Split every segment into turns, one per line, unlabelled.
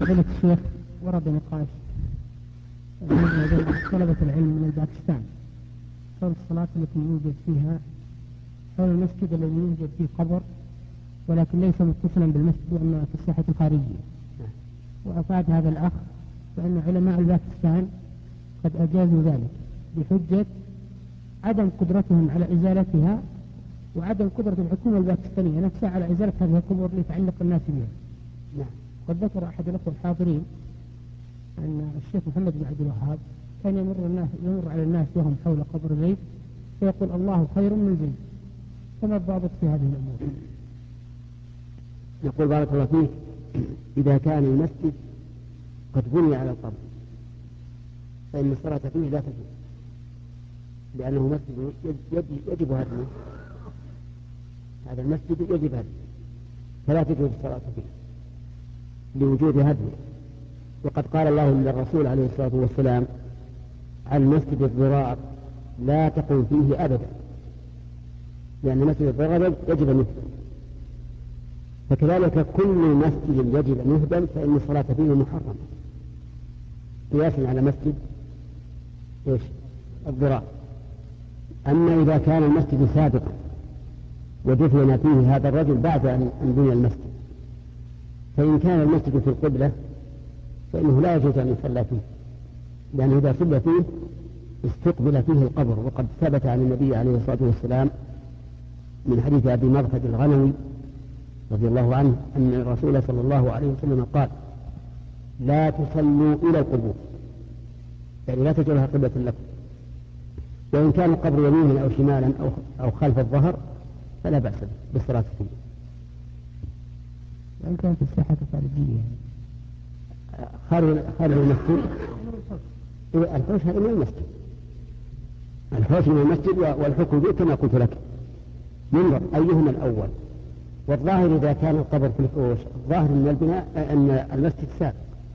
فضيلة الشيخ، ورد نقاش بين طلبة العلم من باكستان حول الصلاة التي يوجد فيها حول المسجد الذي يوجد فيه قبر ولكن ليس متصلا بالمسجد وإنما في الساحة الخارجية. وأفاد هذا الأخ بأن علماء الباكستان قد أجازوا ذلك بحجة عدم قدرتهم على إزالتها وعدم قدرة الحكومة الباكستانية نفسها على إزالة هذه القبور ليتعلق الناس بها. نعم.
قد ذكر أحد الأخوة الحاضرين أن الشيخ محمد بن عبد الوهاب كان يمر على الناس وهم حول قبر زيد فيقول الله خير من زيد. فما الضابط في هذه الأمور؟
يقول بارك الله فيك، إذا كان المسجد قد بني على القبر فإن الصلاة فيه لا تجوز، لأنه مسجد يجب هدمه. هذا المسجد يجب هدمه فلا تجوز الصلاة فيه لوجود هدمه. وقد قال الله للرسول عليه الصلاة والسلام عن مسجد الضرار لا تقم فيه أبدا، لأن مسجد الضرار يجب أن يهدم. فكذلك كل مسجد يجب أن يهدم فإن الصلاة فيه محرمة قياسا على مسجد الضرار. أما إذا كان المسجد سابقا ودفن فيه هذا الرجل بعد أن بني المسجد، فإن كان المسجد في القبلة فإنه لا يجوز أن يصلى فيه، لأنه إذا صلى فيه استقبل فيه القبر. وقد ثبت عن النبي عليه الصلاة والسلام من حديث أبي مرثد الغنوي رضي الله عنه أن الرسول صلى الله عليه وسلم قال لا تصلوا إلى القبور، يعني لا تجعلها قبلة لكم، وإن كان القبر يمينا أو شمالا أو خلف الظهر فلا بأس بالصلاة فيه.
وإن كان في الساحة الخارجية
خارج المسجد الحوش هذا من المسجد، الحوش من المسجد والحكم به كما قلت لك ينظر أيهما الأول. والظاهر إذا كان القبر في الحوش الظاهر من البناء أن المسجد سابق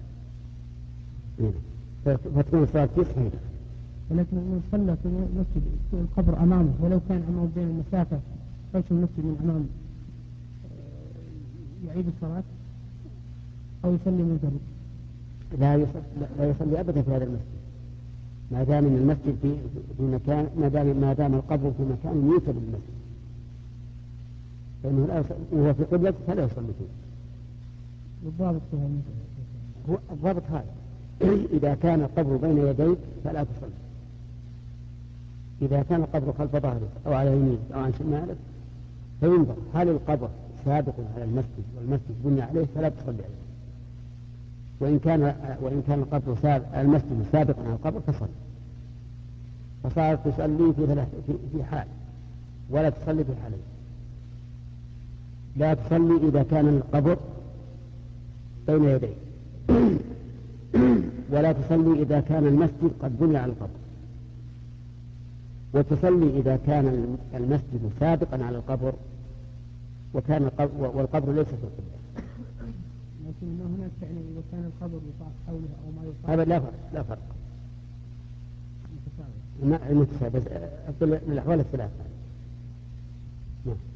فتكون الصلاة فيه صحيحة.
ولكن من صلى في المسجد القبر أمامه ولو كان أمامه بين المسافة حوش المسجد من أمام يعيد الصلاة أو يصلي من ذلك؟
لا يصلي أبدا في هذا المسجد ما دام من المسجد في مكان ما دام القبر في مكان يوسف المسجد، فإنه لا وهو في قبلة فلا يصلي فيه.
والضابط فيها
هو الضابط هذا إذا كان القبر بين يديك فلا تصلي. إذا كان القبر خلف ظهرك أو على يمينك أو عن شمالك فينظر هل القبر سابق على المسجد والمسجد بني عليه فلا تصلي عليه. وإن كان القبر المسجد سابقا على القبر فصل. فصارت تصلي في حال ولا تصلي في حالين. لا تصلي إذا كان القبر بين يديك، ولا تصلي إذا كان المسجد قد بني على القبر، وتصلي إذا كان المسجد سابقا على القبر والقبر ليس في القبلة.
لكن هناك يعني إذا كان القبر يطاف حوله أو ما يطاف
هذا لا فرق متساوي من الأحوال الثلاثة. نعم.